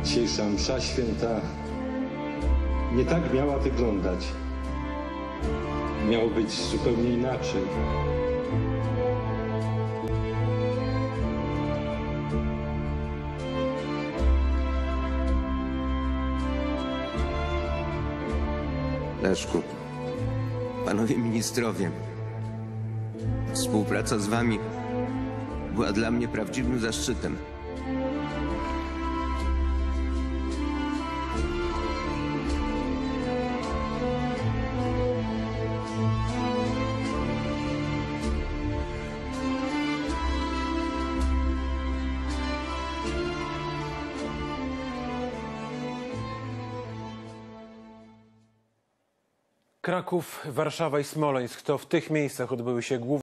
Dzisiejsza msza święta nie tak miała wyglądać. Miało być zupełnie inaczej. Leszku, panowie ministrowie, współpraca z wami była dla mnie prawdziwym zaszczytem. Kraków, Warszawa i Smoleńsk to w tych miejscach odbyły się główne